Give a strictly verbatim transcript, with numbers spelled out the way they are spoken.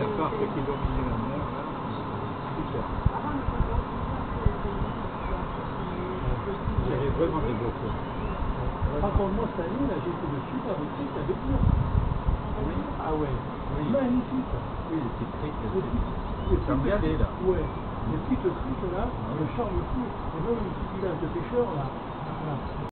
Ça part qui est dominé la mer, là. Super. Il y avait vraiment des beaux pots. Par contre, moi, cette année, là, j'ai fait de super de trucs avec vous. Oui. Ah ouais. Oui. Magnifique. Oui, les petites criques. Les petites- Ça me galait, là. Ouais. Les petites criques, là, le charme fou. Et même un petit village de pêcheurs, là. Voilà.